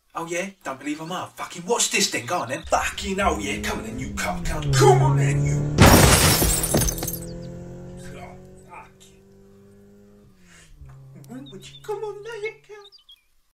Oh yeah? Don't believe them up. Fucking watch this then, go on then. Fucking hell yeah, come on then you cunt. Come on then you. Oh, fuck. Would you come on now you cunt?